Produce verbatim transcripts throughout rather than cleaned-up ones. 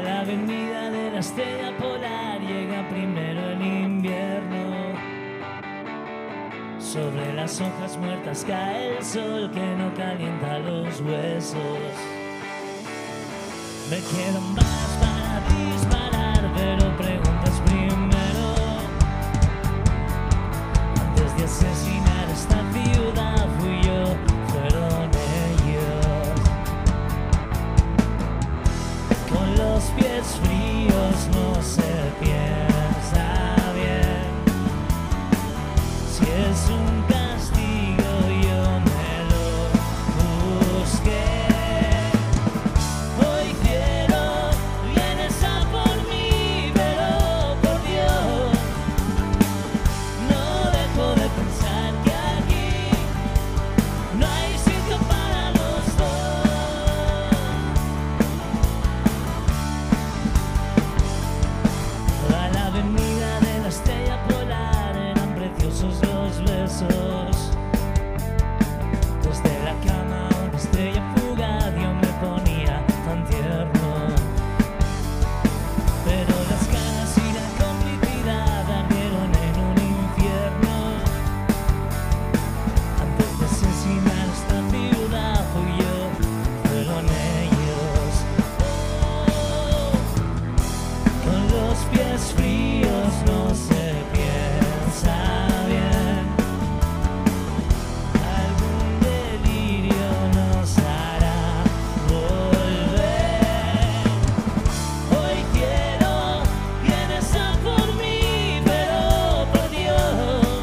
la avenida de la estrella polar llega primero el invierno. Sobre las hojas muertas cae el sol que no calienta los huesos. Me quedan balas para disparar, pero preguntas primero. Antes de asesinar esta ciudad fui yo, fueron ellos. Con los pies fríos no se piensa bien. Si es un castigo yo me lo busqué. Hoy quiero, vienes a por mí, pero por Dios no dejo de pensar que aquí no hay sitio para los dos. A la avenida de la estrella polar eran preciosos los besos. Desde la cama una estrella fugaz yo me ponía tan tierno. Pero las ganas y la complicidad ardieron en un infierno. Antes de asesinar esta ciudad fui yo, fueron ellos. Oh, con los pies fríos no se piensa bien. Algún delirio nos hará volver. Hoy quiero, vienes a por mí, pero por Dios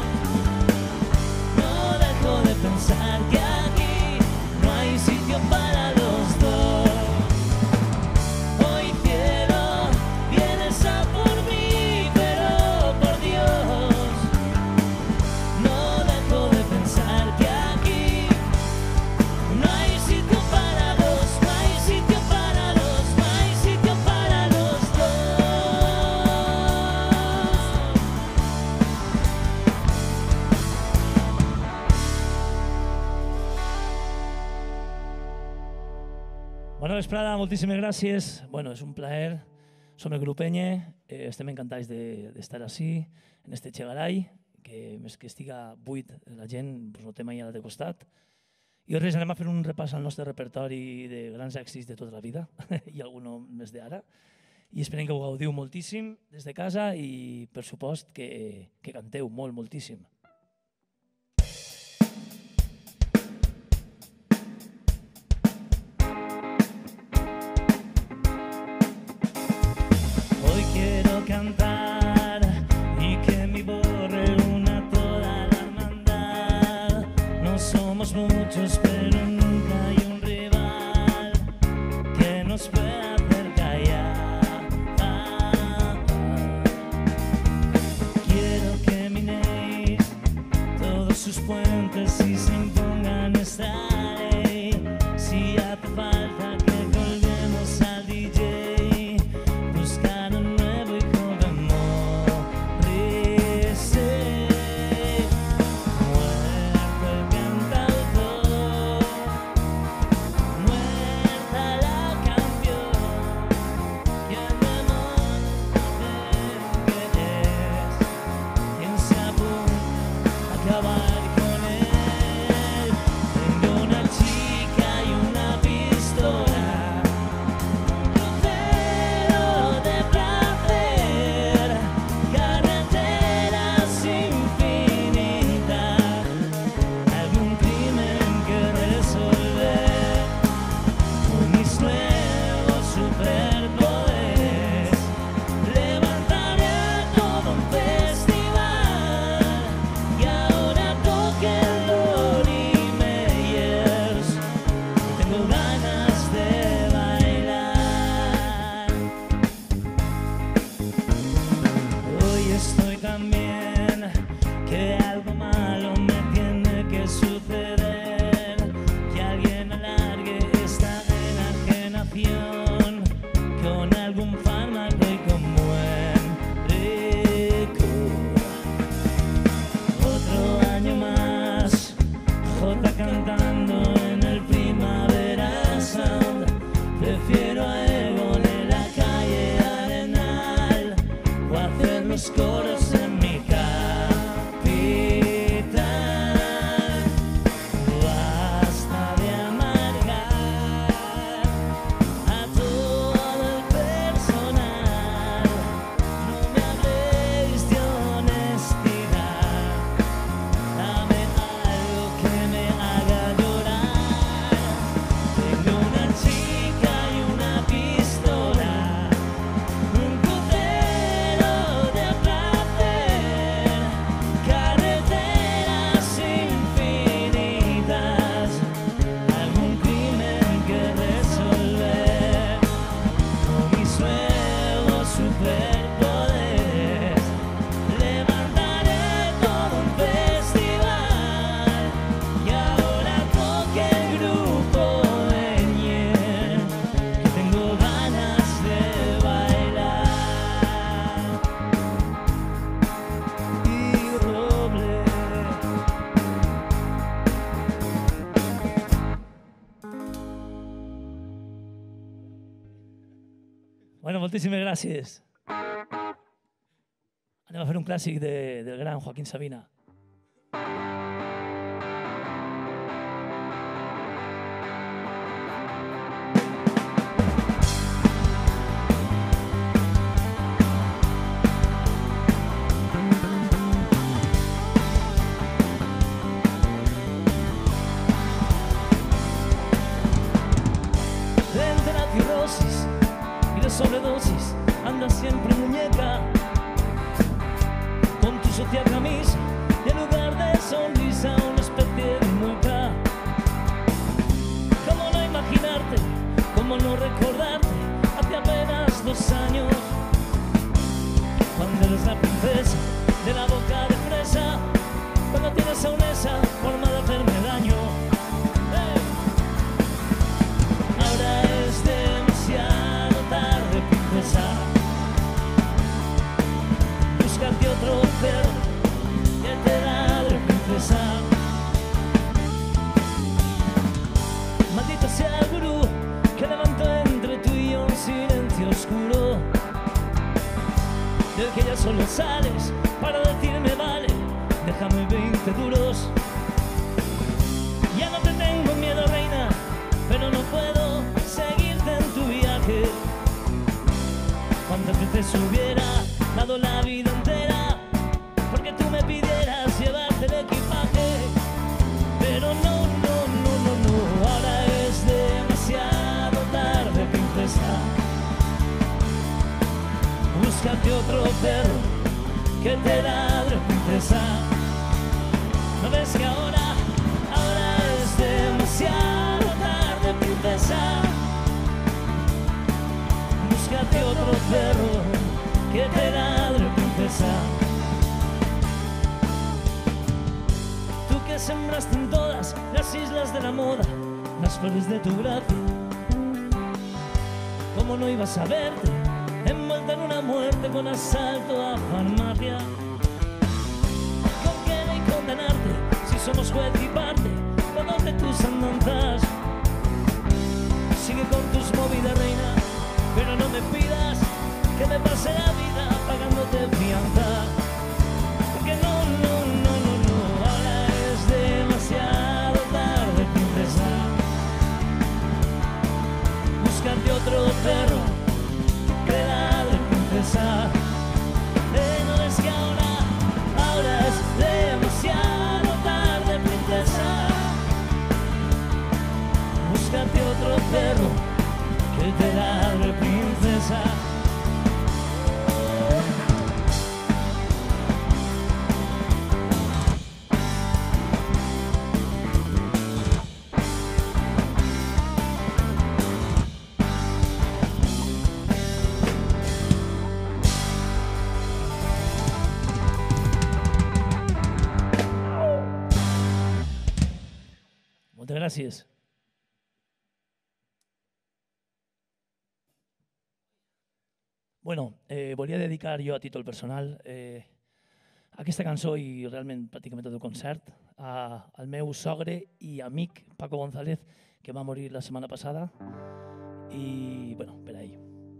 no dejo de pensar que aquí no hay sitio para los dos. Hoy quiero, vienes a por mí, pero por Dios no dejo de pensar que aquí no hay sitio para dos, no hay sitio para dos, no hay sitio para los dos. Bona vesprada, moltíssimes gràcies. Bueno, és un plaer. Som el grup Enye. Eh, estem encantats de, d'estar així, en este Chegaray, que més que estiga buit la gent, pues, no té mai a l'altre costat. I res, anem a fer un repàs al nostre repertori de grans èxits de tota la vida i alguno més d'ara. I esperem que ho gaudiu moltíssim des de casa i, per supost, que, que canteu molt, moltíssim. Hoy quiero cantar y que mi borre una toda la hermandad. No somos muchos, pero nunca hay un rival que nos pueda hacer callar. Quiero que minéis todos sus puentes y se impongan esta ley. Si hace falta que colguemos al D J, buscar un nuevo y joven Morrissey. Muerto el cantautor, muerta la canción, y el demonio que es quien se apunta a acabar con él. Tengo una chica y una pistola, crucero de placer, carreteras infinitas, algún crimen que resolver. Con mis nuevos superpoderes levantaré todo un festival. Y ahora toquen Lori Meyers, tengo ganas de bailar. Hoy estoy tan bien que algo malo me tiene que suceder, que alguien alargue esta enajenación con algún fármaco y con buen licor. Otro año más, Jota cantando en el Primavera Sound. Prefiero a Egon en la calle Moltíssimes gràcies. Anem a fer un clàssic de, del gran Joaquín Sabina. Sobredosis, anda siempre muñeca con tu sucia camisa y en lugar de sonrisa una especie de mueca. ¿Cómo no imaginarte? ¿Cómo no recordarte? Hace apenas dos años cuando eres la princesa de la boca de fresa, cuando tienes aún esa forma de hacerme daño. ¡Hey! Ahora es demasiado tarde, princesa. Búscate otro perro que te ladre, princesa. Maldito sea el gurú que levantó entre tú y yo un silencio oscuro, del que ya solo sales para decirme vale, déjame veinte duros. Ya no te tengo miedo, reina, pero no puedo seguirte en tu viaje. Cuántas veces hubiera dado la vida entera porque tú me pidieras llevarte el equipaje, pero no, no, no, no, no. Ahora es demasiado tarde, princesa. Búscate otro perro que te ladre, princesa. ¿No ves que ahora, ahora es demasiado tarde, princesa? Búscate otro perro que te ladre, princesa. Tú que sembraste en todas las islas de la moda las flores de tu gracia, ¿cómo no ibas a verte envuelta en una muerte con asalto a farmacia? ¿Con qué ley condenarte si somos juez y parte todos de tus andanzas? Sigue con tus movidas, reina, pero no me pidas que me pase la vida pagándote fianza, porque no, no, no, no, no. Ahora es demasiado tarde, princesa. Búscate otro perro que ladre, princesa. Eh, no ves que ahora, ahora es demasiado tarde, princesa. Búscate otro perro que te ladre, princesa. Moltes gràcies. Bueno, eh, volia dedicar jo a títol personal eh, aquesta cançó i realment pràcticament tot el concert a, al meu sogre i amic Paco González, que va morir la setmana passada, i bueno, per ahí.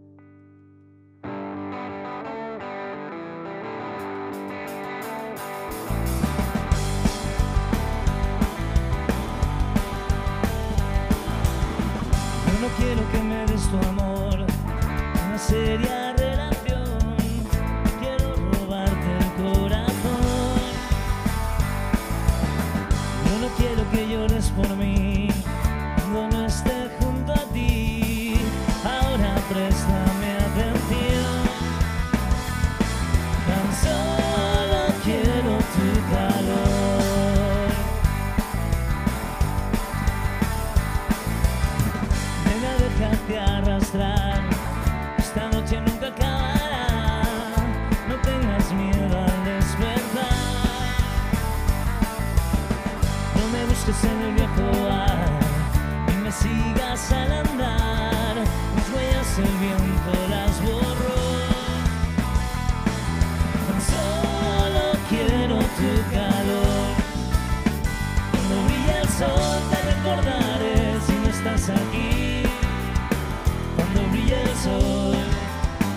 Yo no quiero que me des tu amor, una seria relación, quiero robarte el corazón. Yo no quiero que llores por mí cuando no esté junto a ti. Ahora préstame atención, tan solo quiero tu calor. Nena, déjate arrastrar, esta noche nunca acabará. No tengas miedo al despertar. No me busques en el viejo bar y me sigas al andar. Mis huellas el viento las borró. Tan solo quiero tu calor. Cuando brilla el sol te recordaré si no estás aquí. Cuando brilla el sol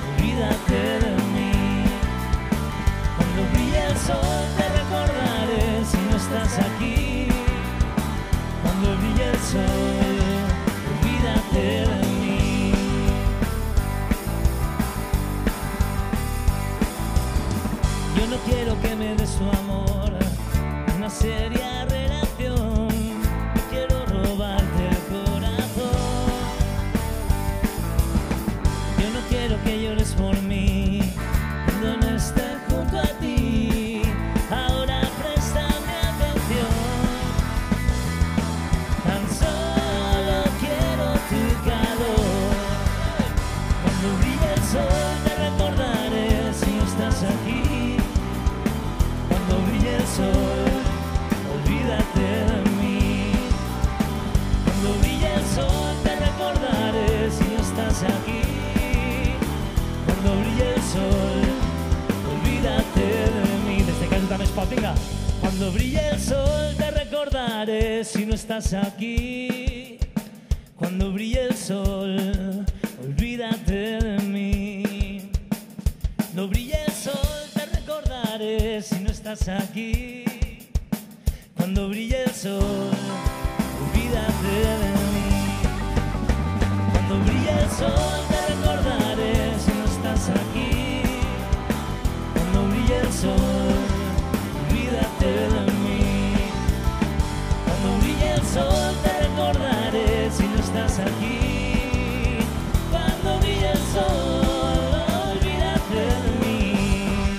sol, olvídate de mí. Cuando brille el sol te recordaré si no estás aquí. Cuando brille el sol, olvídate de mí. Desde Cántame Spot, venga. Cuando brille el sol te recordaré si no estás aquí. Cuando brille el sol, olvídate de mí. Cuando brille el sol te recordaré si no estás aquí. Cuando brille el sol, olvídate de mí. Cuando brille el sol te recordaré si no estás aquí. Cuando brille el sol, olvídate de mí. Cuando brille el sol te recordaré si no estás aquí. Cuando brille el sol, olvídate de mí.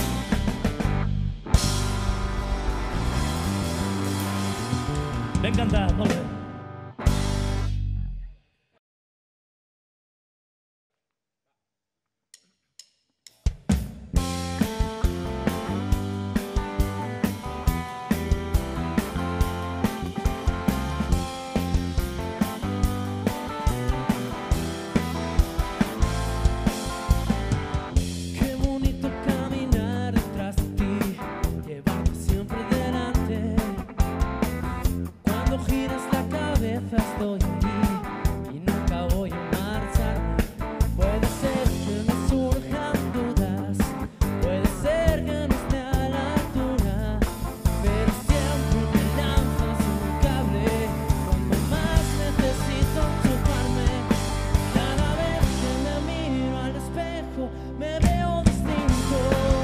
Me encanta, molt bé. Qué bonito caminar detrás de ti, llevarte siempre delante. Cuando giras la cabeza estoy aquí y nunca voy a marcharme. Puede ser que me surjan dudas, puede ser que no esté a la altura, pero siempre me lanzas un cable cuando más necesito enchufarme. Cada vez que me miro al espejo me veo distinto.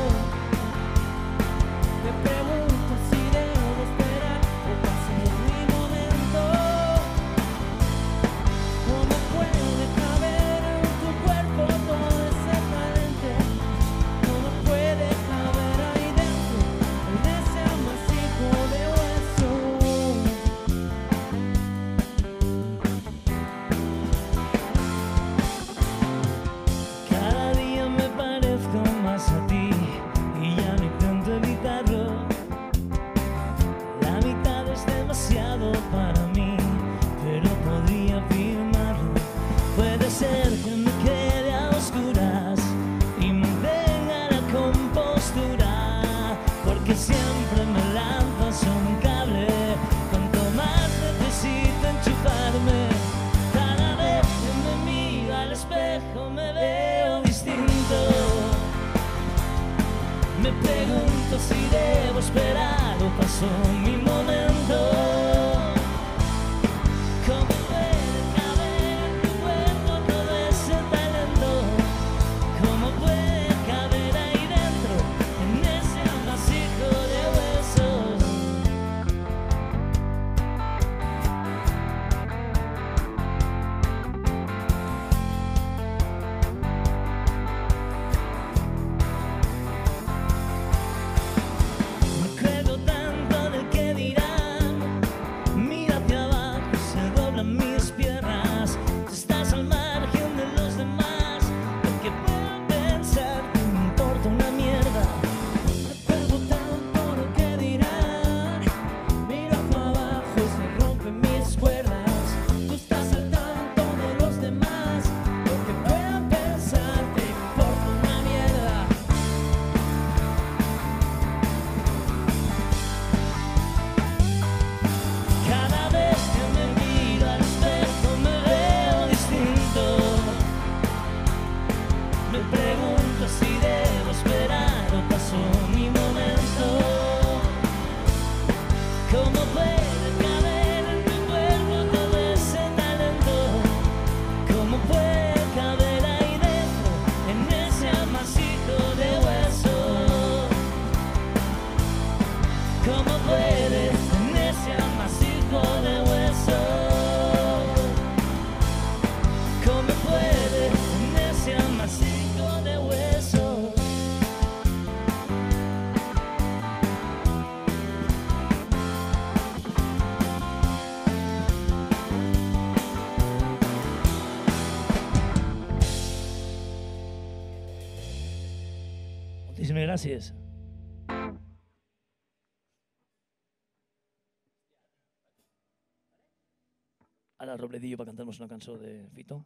Me pregunto si debo esperar o pasar mi momento. ¿Cómo puede caber en tu cuerpo todo ese talento? ¿Cómo puede caber ahí dentro en ese amasijo de hueso? Cada día me parezco más a ti y ya no intento evitarlo. La mitad es demasiado para mí, pero podría afirmarlo. Puede ser que me quede a oscuras y me venga la compostura, porque siempre me lanzas un cable cuanto más necesito enchufarme. Cada vez que me miro al espejo me veo distinto. Me pregunto si debo esperar o pasó mi momento. ¿Cómo puede caber en tu cuerpo todo ese talento? ¿Cómo puede caber ahí dentro en ese amasijo de huesos? Me creo tanto del que dirán. Mira hacia abajo, se doblan mis piernas. Tú estás al margen de los demás. Lo que puedan pensar no me importa una mierda. Me pego tanto lo que dirán. Miro hacia abajo y se rompen mis cuerdas. Tú estás al tanto de los demás. Lo que puedan pensar te importa una mierda. Cada vez que me miro al espejo me veo distinto. Me pregunto si debo esperar o pasó mi momento. ¿Cómo puede caber en tu cuerpo todo ese talento? ¿Cómo puede caber ahí dentro en ese amasijo de huesos? ¿Cómo puedes en ese amasijo de huesos? ¿Cómo puedes en ese amasijo de huesos? Muchísimas gracias. Ara Robledillo va cantar-nos una cançó de Fito.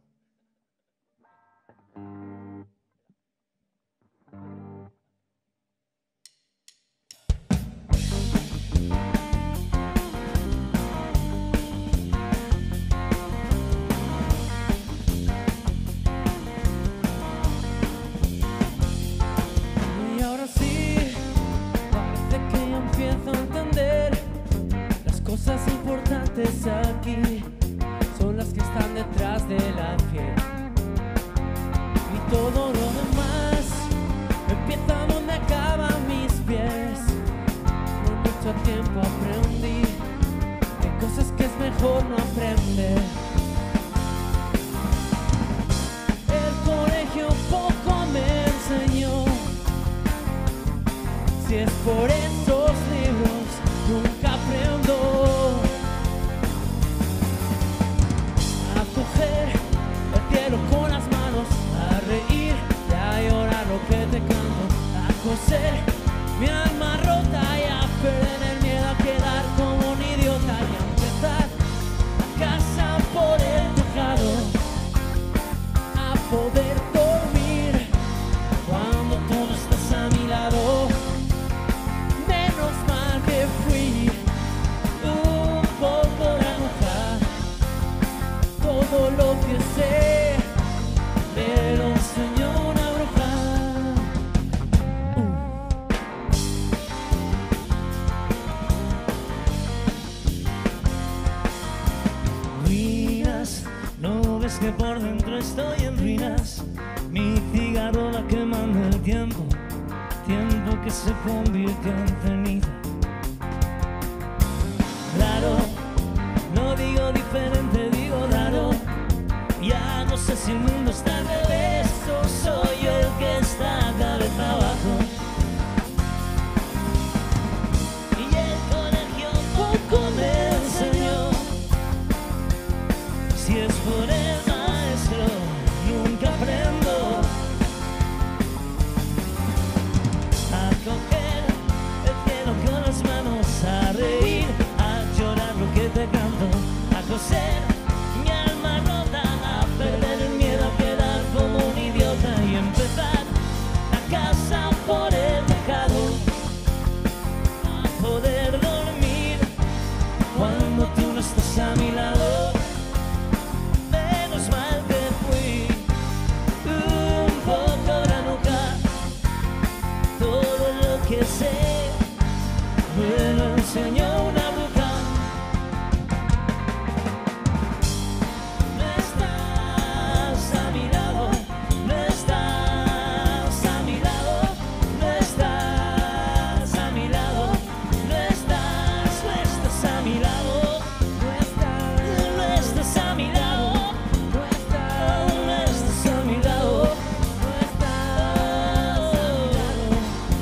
Y ahora sí, parece que yo empiezo a entender las cosas importantes aquí son las que están detrás de la piel. Y todo lo demás empieza donde acaban mis pies. Por mucho tiempo aprendí que hay cosas que es mejor no aprender. El colegio poco me enseñó. Si es por esos libros, nunca aprendo a coger el cielo con las manos, a reír y a llorar lo que te canto, a coser mi alma rota y a perder el miedo a quedar como un idiota y a empezar a casa por el tejado, a poder dormir cuando tú no estás a mi lado. Menos mal que fui un poco naranja. Todo lo que sé me lo enseñó una bruja. Uh. Ruinas, no ves que por dentro estoy en ruinas. Mi cigarro va quemando el tiempo, tiempo que se convierte en ceniza. Raro, no digo diferente, digo raro. Ya no sé si el mundo está al revés o soy yo el que está cabeza abajo. Y el colegio poco me enseñó. Si es por el maestro, nunca aprendo a coger el cielo con las manos, a reír, a llorar lo que te canto, a coser mi alma rota, a perder el miedo a quedar como un idiota y empezar a casa por el tejado, a poder dormir cuando tú no estás a mi lado. Menos mal que fui un poco granuja. Todo lo que sé me lo enseñó una bruja. No estás a mi lado, no estás a mi lado, no estás a mi lado, no estás, no estás a mi lado, No estás, no estás a mi lado, no estás, no estás a mi lado. no estás a mi lado.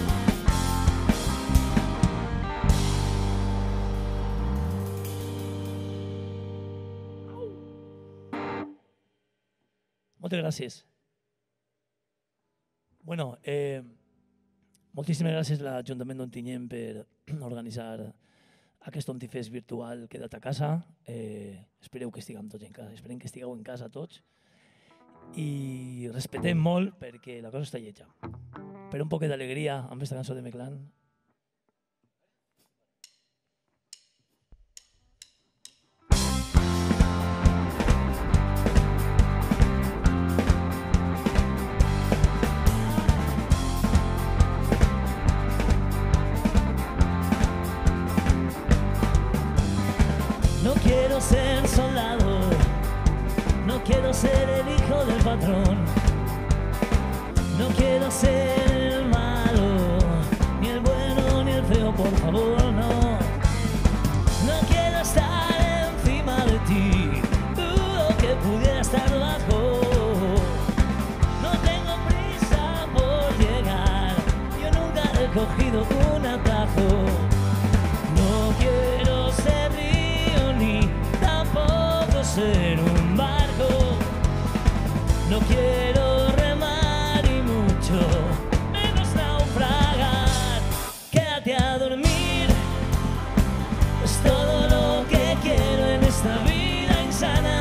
Moltes gràcies. Bueno, eh, moltíssimes gràcies a l'Ajuntament d'Ontinyent per organitzar aquest Ontifest virtual Queda't a casa. Eh, espereu que estiguem tots en casa, esperem que estigueu en casa tots i respetem molt perquè la cosa està lletja. Per un poquet d'alegria amb aquesta cançó de Meclán. No quiero ser soldado, no quiero ser el hijo del patrón, no quiero ser el malo, ni el bueno ni el feo, por favor, no. No quiero estar encima de ti, dudo que pudiera estar bajo. No tengo prisa por llegar, yo nunca he cogido un atajo. No quiero ser río ni tampoco ser un barco. No quiero remar y mucho menos naufragar. Quédate a dormir, es todo lo que quiero en esta vida insana.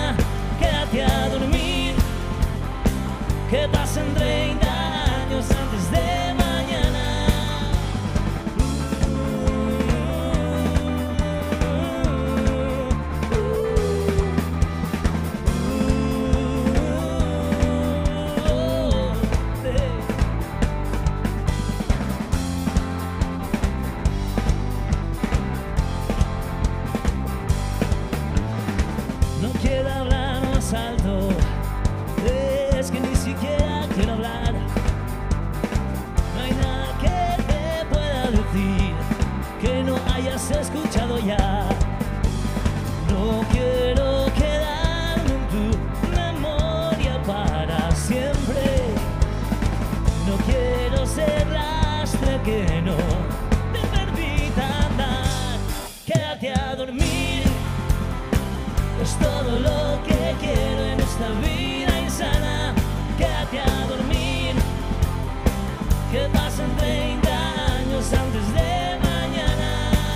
escuchado ya. No quiero quedarme en tu memoria para siempre. No quiero ser lastre que no te permita andar. Quédate a dormir, es todo lo que quiero en esta vida insana. Quédate a dormir, que pasen treinta años antes de mañana.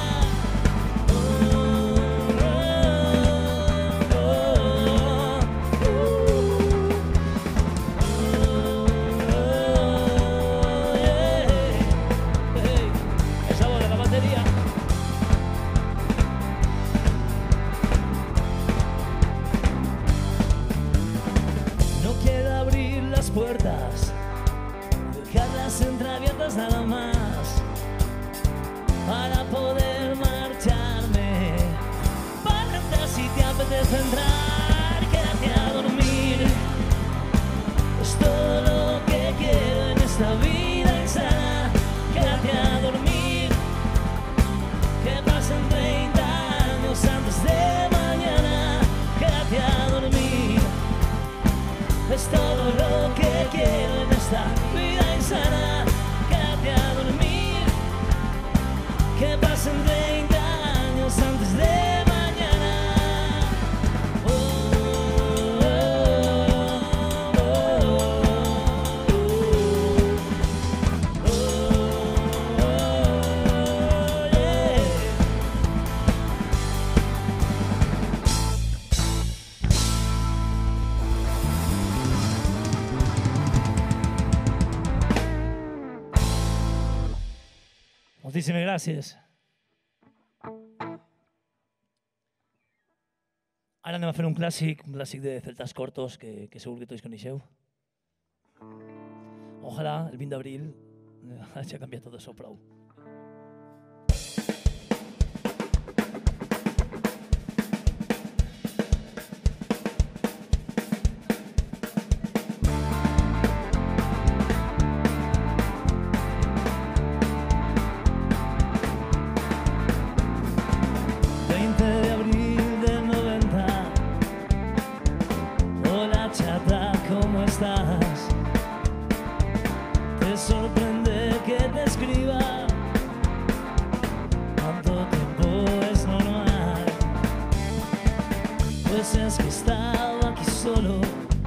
Puertas, dejarlas entreabiertas nada más para poder marcharme. Para entrar si te apetece entrar, quédate a dormir. Es todo lo que quiero en esta vida insana. Quédate a dormir, que pasen treinta años antes de mañana. Quédate a dormir, es todo lo que quiero en esta vida insana. Quédate a dormir, que pasen treinta años antes de mañana. Oh, oh, oh, oh, oh, oh, yeah. Moltíssimes gràcies. Ara anem a fer un clàssic, un clàssic de Celtas Cortos que, que segur que tots coneixeu. Ojalá el vint d'abril hagi canviat tot això prou. Es que estaba aquí solo,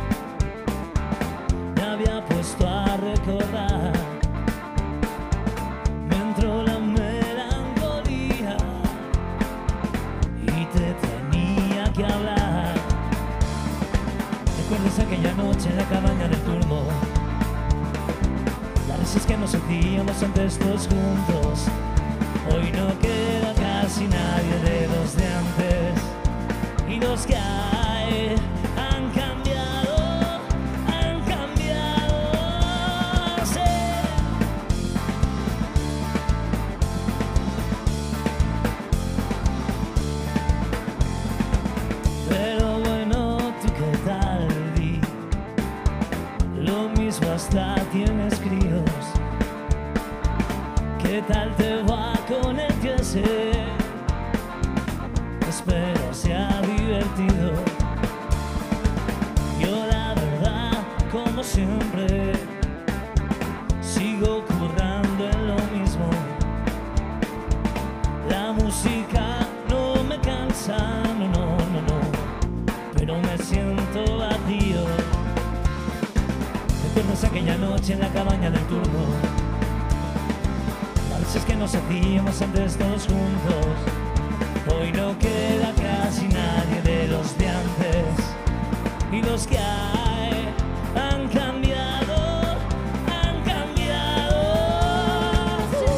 me había puesto a recordar, me entró la melancolía y te tenía que hablar. ¿Recuerdas aquella noche en la cabaña del turno? Las risas que nos hacíamos antes todos juntos. Hoy no queda casi nadie de los de antes. Y los que hay han cambiado, han cambiado, sí. Pero bueno, ¿tú qué tal, Di? Lo mismo hasta tienes críos. ¿Qué tal te va con el que sé? Espero sea divertido. Yo la verdad, como siempre, sigo currando en lo mismo. La música no me cansa, no, no, no, no, pero me siento vacío. ¿Recuerdas aquella noche en la cabaña del turno? Valses que nos hacíamos antes todos juntos. Hoy no queda casi nadie de los de antes. Y los que hay han cambiado, han cambiado, sí.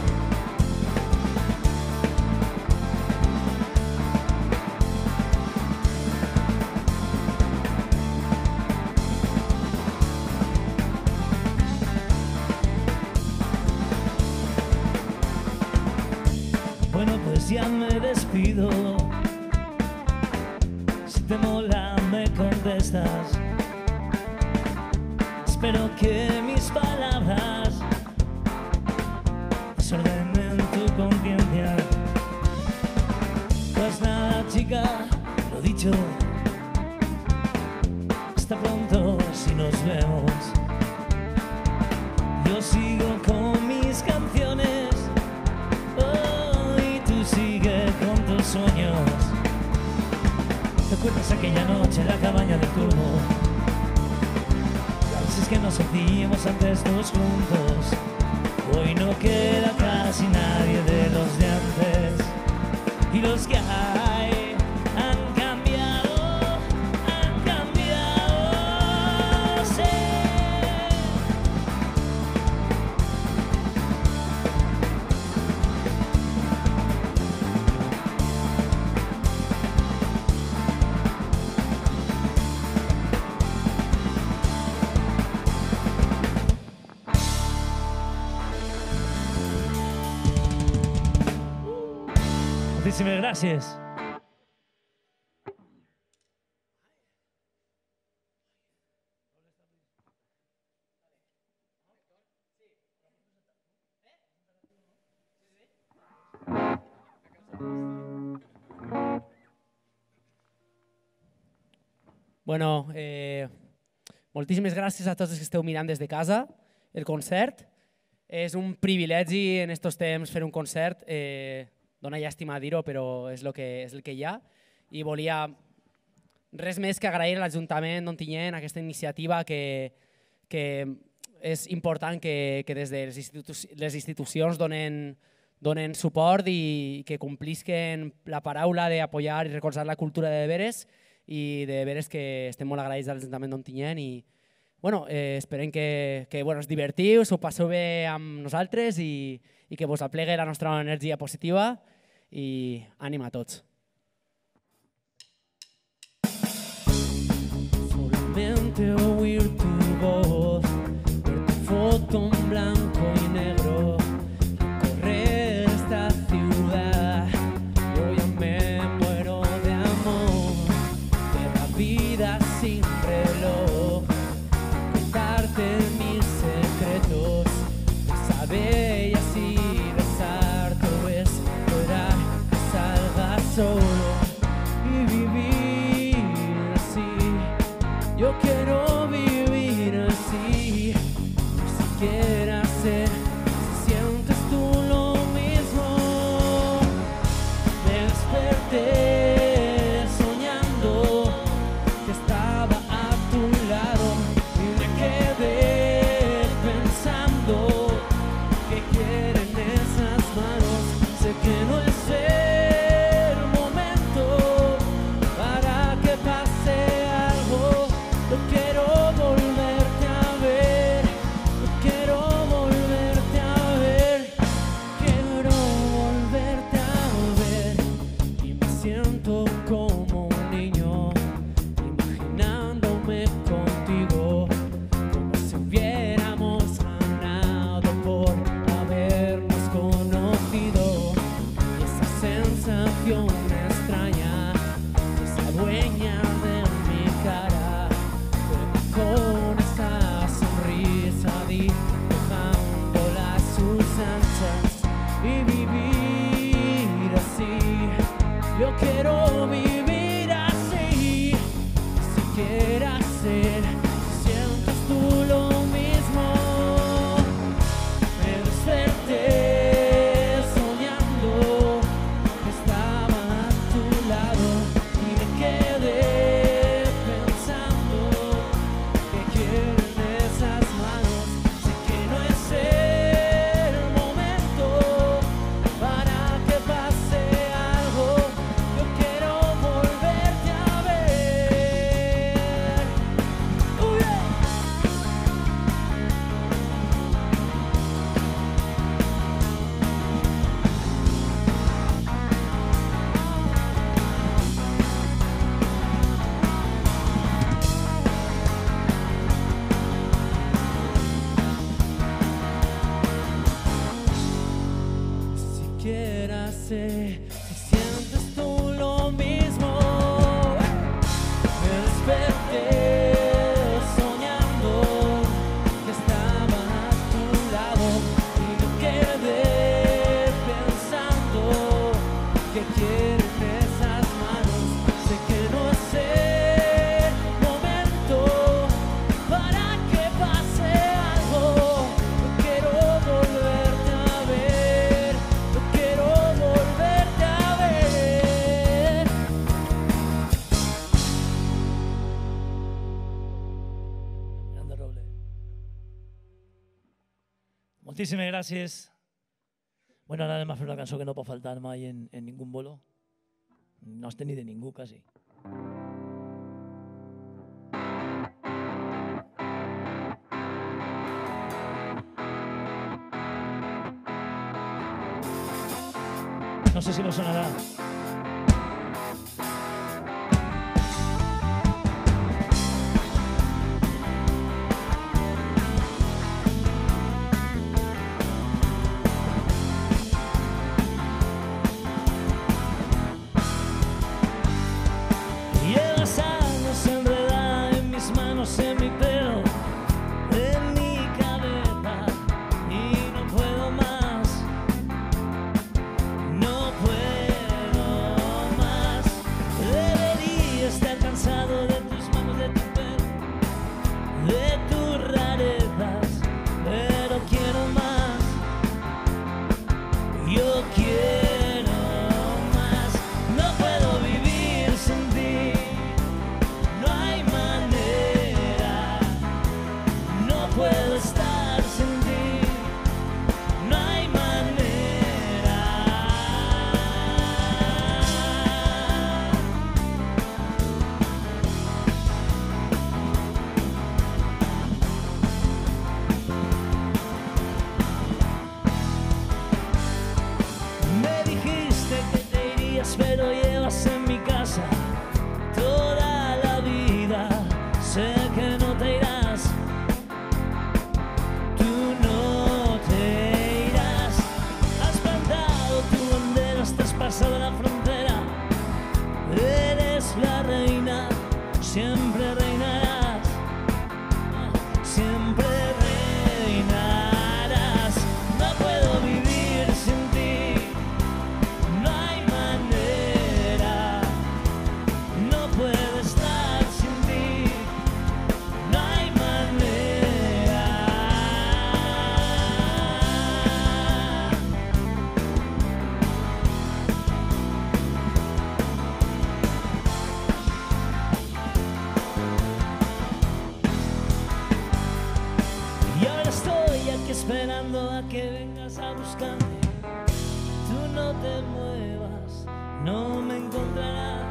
Bueno, pues ya me despido. Si te mola me contestas. Espero que mis palabras desordenen tu conciencia. música, lo dicho. Hasta pronto si nos vemos. Yo sigo con mis canciones, oh, y tú sigue con tus sueños. ¿Recuerdas aquella noche en la cabaña del turno? Las veces que nos sentíamos antes todos juntos. Hoy no queda casi nadie de los de antes. Y los que hay han cambiado, han cambiado, sí. Muchísimas gracias. Bueno, eh, moltíssimes gràcies a tots els que esteu mirant des de casa el concert. És un privilegi en aquests temps fer un concert. Eh, dona llàstima dir-ho, però és el que, és el que hi ha. I volia res més que agrair a l'Ajuntament d'Ontinyent aquesta iniciativa que, que és important que, que des de les, institu les institucions donen, donen suport i que complisquen la paraula d'apoyar i recolzar la cultura de veres, i de veres que estem molt agraïts a l'Ajuntament d'Ontinyent i bueno, eh, esperem que, que bueno, us divertiu, us ho passeu bé amb nosaltres i, i que vos aplegui la nostra energia positiva i ànim a tots. Solamente oír tu voz, ver tu foto en blanco y negro, recorrer esta ciudad, yo ya me muero de amor, de la vida sin reloj, contarte mis secretos, saber y así besar, todo es lograr que salga solo y vivir así. Yo quiero vivir así, ni siquiera sé si sientes tú lo mismo. Me desperté soñando que estaba a tu lado y me quedé pensando qué quieren esas manos. Sé que no es el momento para que pase algo. Yo quiero volverte a ver, yo quiero volverte a ver, quiero volverte a ver. Y me siento como un niño, imaginándome contigo, como si hubiéramos ganado por habernos conocido. Y esa sensación extraña, esa dueña de mi cara, con esa sonrisa dibujando las sus anchas y vivir así. Yo quiero vivir así, si quieras ser, si sientes tú lo mismo. Me desperté soñando que estaba a tu lado y me quedé pensando que quieren esas manos. Sé que no es el momento para que pase algo. Yo quiero volverte a ver. Uy, siquiera sé si sientes tú lo mismo. Me desperté soñando que estaba a tu lado y me quedé pensando que quieren esas manos. Moltíssimes gràcies. Bueno, ara anem a fer una cançó que no pot faltar mai en, en ningú bolo. No has ni de ningú, quasi. No sé si lo sonará. Llevas años enredada en mis manos, en mi pelo, en mi cabeza, y no puedo más, no puedo más. Debería estar cansado de tus manos, de tu pelo, de tus rarezas, pero quiero más, yo quiero más. No puedo vivir sin ti, no hay manera, no puedo estar sin ti, no hay manera. Me dijiste que te irías, pero llevas en mi casa toda la vida. Sé que no te irás, tú no te irás. Has plantado tu bandera, has traspasado la frontera. Eres la reina, siempre reinarás, siempre reinarás. No puedo vivir sin ti, no hay manera, no puedo estar sin ti, no hay manera. Y ahora estoy aquí esperando a que vengas a buscarme. Tú no te muevas, no me encontrarás,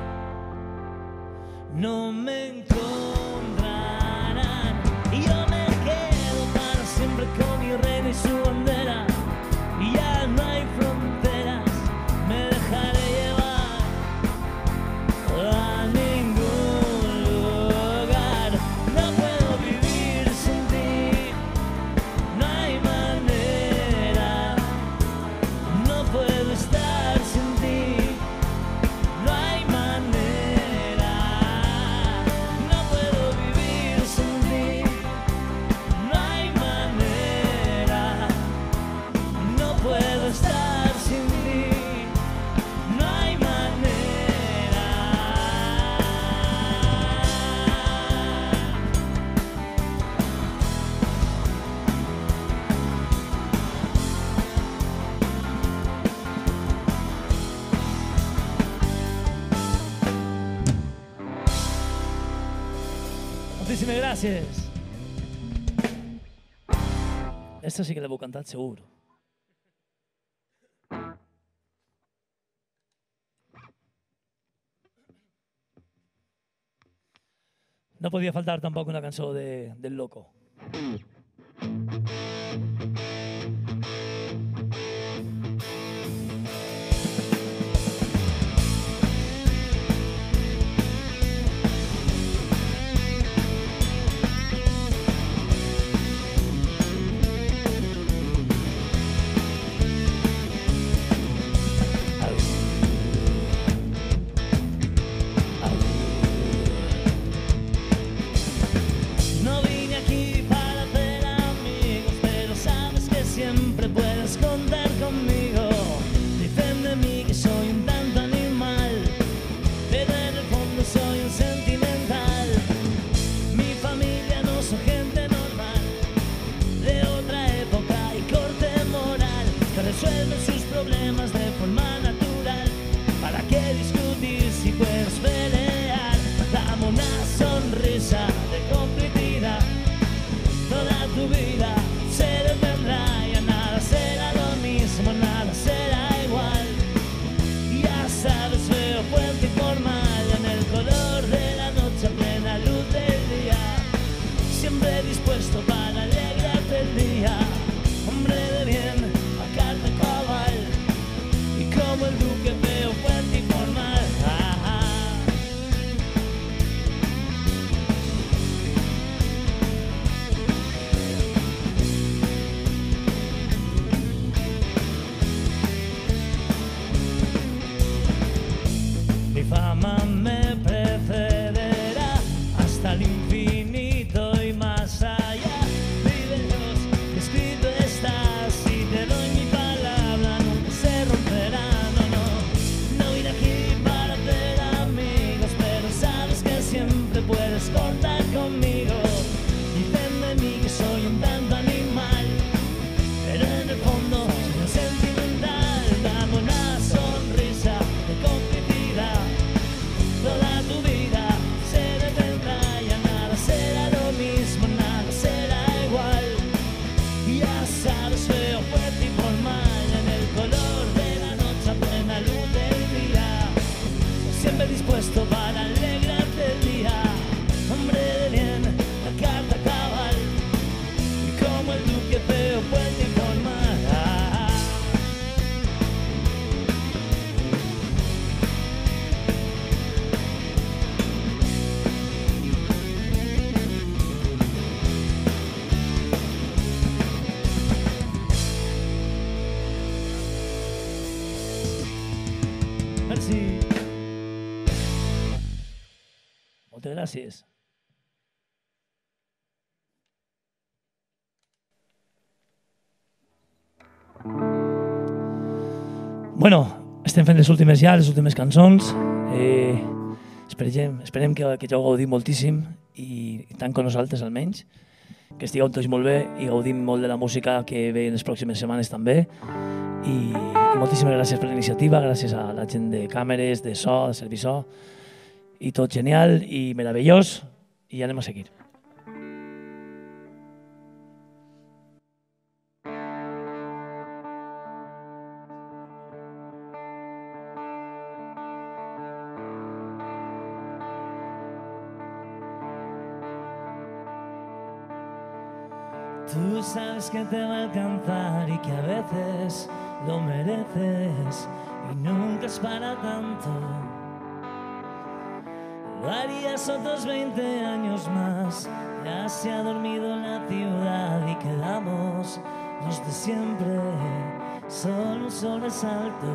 no me encontrarán. Y yo me quedo para siempre con mi reina y su bandera. Y ya no hay fronteras, me dejaré llevar a ningún lugar. No puedo vivir sin ti, no hay manera, no puedo estar sin ti, no hay manera. No puedo vivir sin ti, no hay manera, no puedo estar sin ti, no hay manera. Moltíssimes gràcies. Esta sí que l'heu cantat segur. No podia faltar tampoc una cançó de, del Loco. No vine aquí fuerte y formal, en el color de la noche, a plena luz del día, siempre dispuesto para alegrarte el día, hombre de bien, a carta cabal, y como el duque feo, fuerte y formal. Ah, ah. Mi fama me precederá hasta el infinito y más allá. Vive Dios, escrito está, si te doy mi palabra nunca se romperá. No, no, no iré aquí para hacer amigos, pero sabes que siempre puedes contar conmigo. Dicen de mí que soy un tanto animal, pero en el fondo soy un sentimental. Dame una sonrisa de complicidad, toda tu vida se detendrá, ya nada será lo mismo, nada será igual. Ya sabes, feo, fuerte y formal, en el color de la noche, a plena luz del día, siempre dispuesto para alegrarte el día, hombre de bien, la carta cabal, y como el duque feo, fuerte y formal. Ah, merci. Moltes gràcies. Bueno, estem fent les últimes ja, les últimes cançons. Eh, esperem, esperem que, que ja ho gaudim moltíssim i, i tant com nosaltres almenys. Que estigueu tots molt bé i gaudim molt de la música que ve en les pròximes setmanes també. I, i moltíssimes gràcies per la iniciativa, gràcies a la gent de càmeres, de so, de servir so. I tot genial i meravellós i anem a seguir. Tú sabes que te va a alcanzar y que a veces lo mereces y nunca es para tanto. Lo harías otros veinte años más. Ya se ha dormido la ciudad y quedamos los de siempre, solo un sobresalto.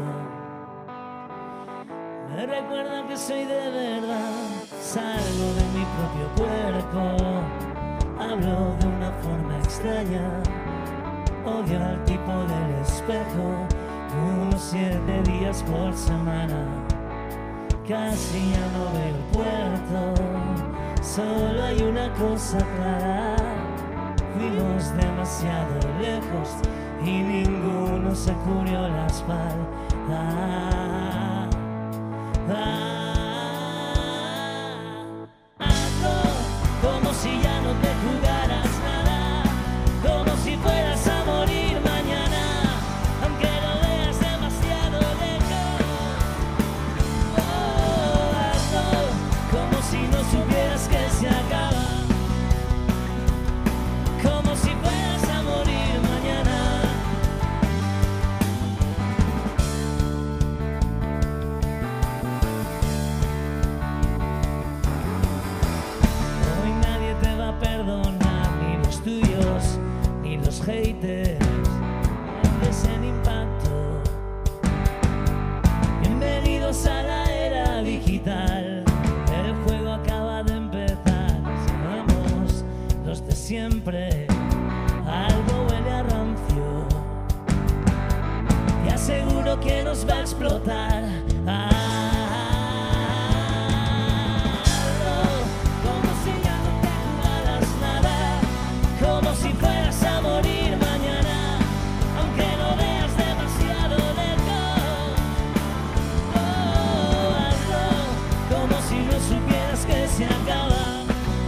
Me recuerda que soy de verdad, salgo de mi propio cuerpo. Hablo de una forma extraña, odio al tipo del espejo, unos siete días por semana. Casi ya no veo el puerto, solo hay una cosa clara. Fuimos demasiado lejos y ninguno se cubrió la espalda. Ah, ah. Como si ya no te jugaras nada, como si fueras a morir mañana, aunque lo veas demasiado lejos. Oh, hazlo como si no supieras que se acaba, como si fueras a morir mañana. Perdonar ni los tuyos ni los haters de en impacto. Bienvenidos a la era digital, el juego acaba de empezar. Somos los de siempre, algo huele a rancio y aseguro que nos va a explotar. Ah, como si fueras a morir mañana, aunque lo veas demasiado lejos. Oh, hazlo como si no supieras que se acaba,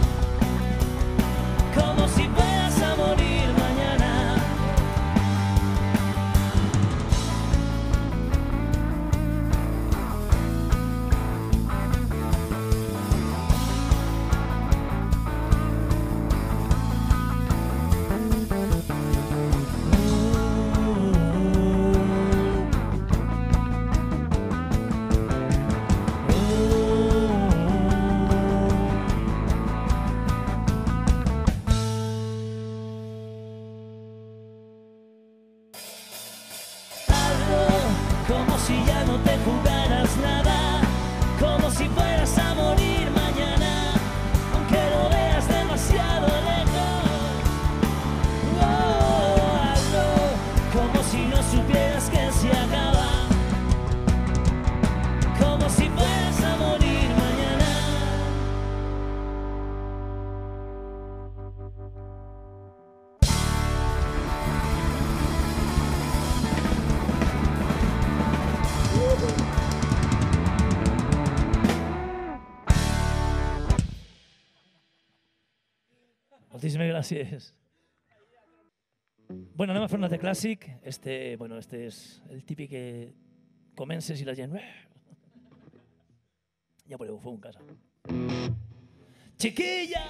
como si fueras a morir mañana. Moltíssimes gràcies. Bueno, anem a fer un altre clàssic. Este, bueno, este és el típic que comences i la gent... Ja veureu, ho feu en casa. Chiquilla!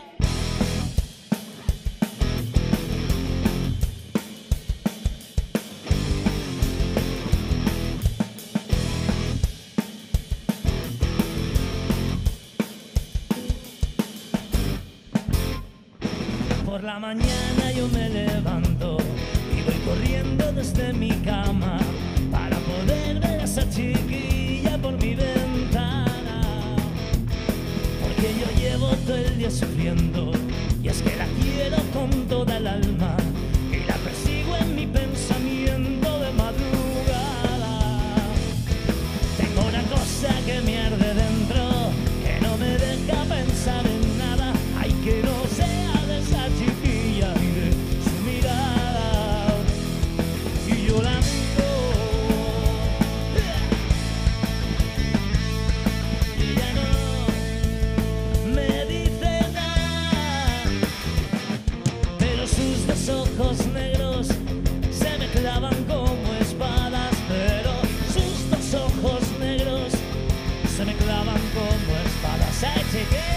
Por la mañana yo me levanto y voy corriendo desde mi cama para poder ver a esa chiquilla por mi ventana. Porque yo llevo todo el día sufriendo y es que la quiero con toda el alma y la persigo en mi pensamiento de madrugada. Tengo una cosa que me arde dentro, que no me deja pensar en nada. Ay, que no sea de esa chiquilla y de su mirada. Y yo la miro y ella no me dice nada, pero sus dos ojos negros se me clavan como espadas. Pero sus dos ojos negros se me clavan como espadas. ¡Ay, chiquilla!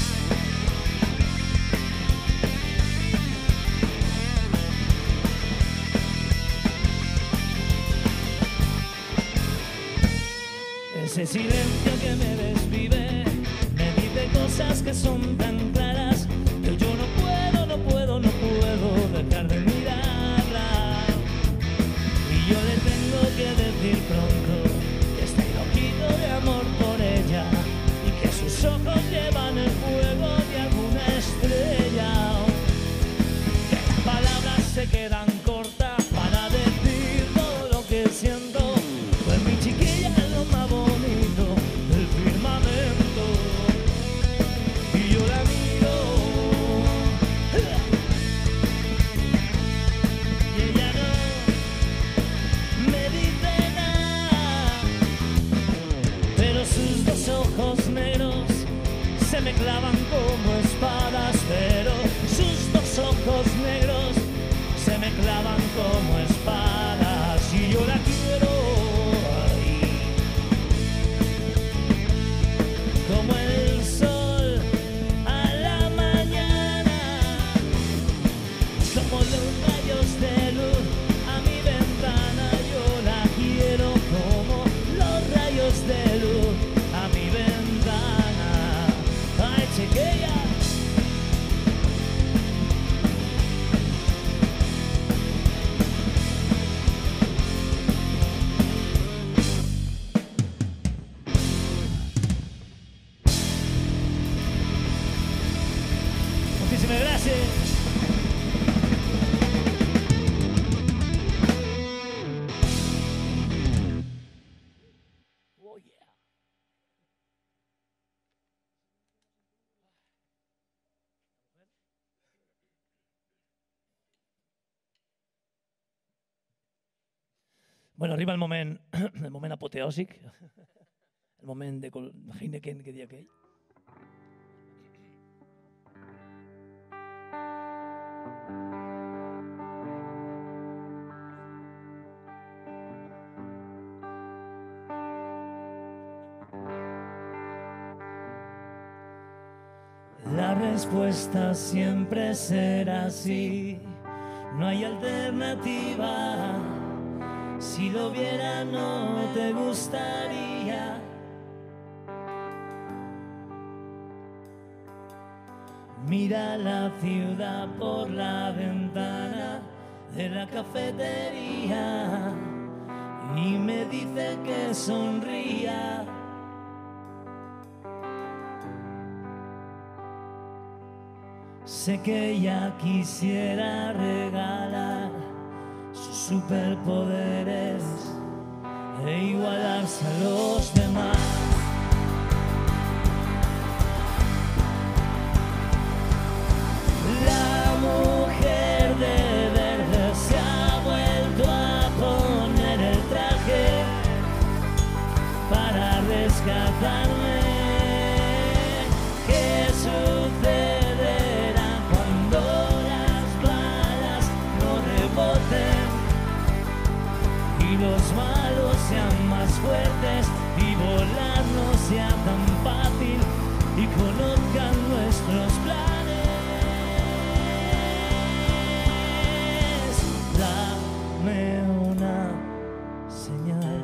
Ese silencio que me desvive me dice cosas que son tan claras que yo no puedo, no puedo, no puedo dejar de mirarla. Y yo le tengo que decir pronto que estoy loquito de amor por ella y que sus ojos llevan el fuego de alguna estrella. Que las palabras se quedan cortas para decir todo lo que siento. Pues mi chiquilla es lo más bonito del firmamento. Y yo la miro y ella no me dice nada, pero sus dos ojos negros se me clavan como espadas. Pero sus dos ojos negros se me clavan como espadas. Y yo la quiero como el sol a la mañana, como los rayos de luz a mi ventana. Yo la quiero como los rayos de luz a mi ventana. Ay, chiquilla. Muchísimas gracias. Oh, yeah. Bueno, arriba el moment, el moment apoteòsic, el moment de Heineken que deia aquell. La respuesta siempre será sí, no hay alternativa. Si lo viera no te gustaría. Mira la ciudad por la ventana de la cafetería y me dice que sonría. Sé que ella quisiera regalar sus superpoderes e igualarse a los demás. La mujer de verde se ha vuelto a poner el traje para rescatarme. ¿Qué sucederá cuando sea tan fácil y conozcan nuestros planes. Dame una señal,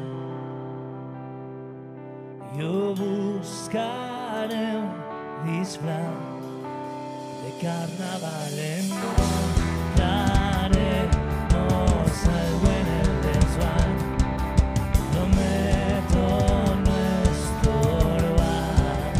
yo buscaré un disfraz de carnaval. Encontraremos algo en el desván, prometo no estorbar.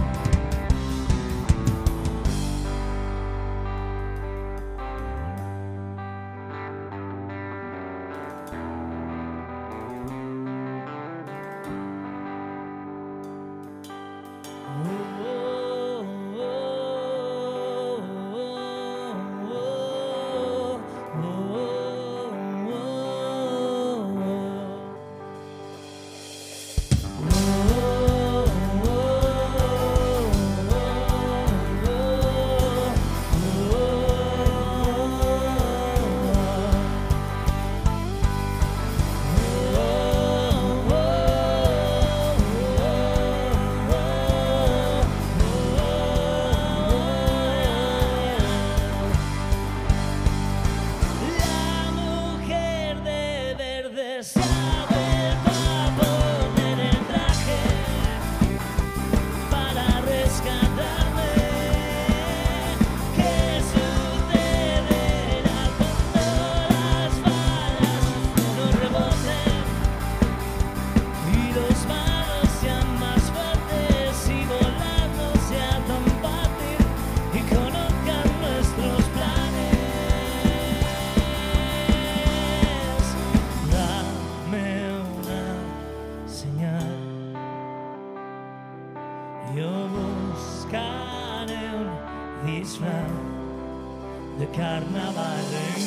Yo buscaré un disfraz de carnaval,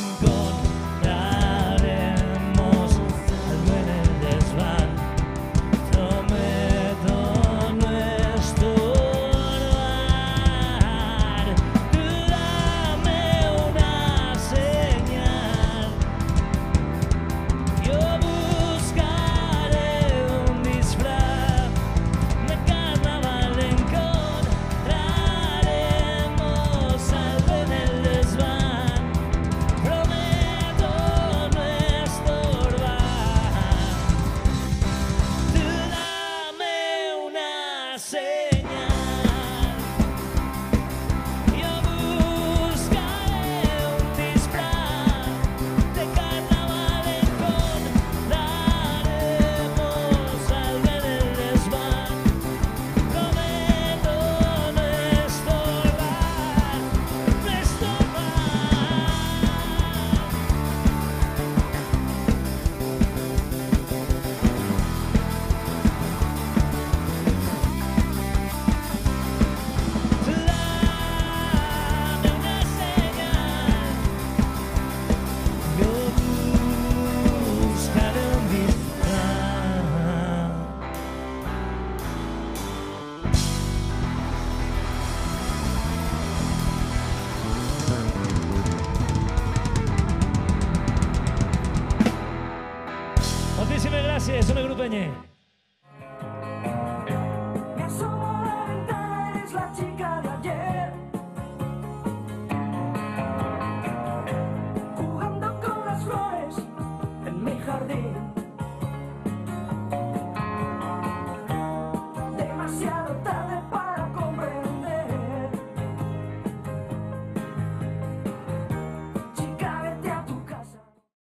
encontraremos algo en el desván, prometo no estorbar. Tú dame una señal, yo buscaré un disfraz de carnaval, encontraremos algo en el desván, prometo no estorbar. Tú dame una señal, yo buscaré un disfraz de carnaval, encontraremos algo en el desván, prometo no estorbar, no estorbar. Dame una señal, yo buscaré un disfraz. Moltíssimes gràcies, som el grup Peñé. Me asomo a la ventana, eres la chica de ayer, jugando con las flores en mi jardín.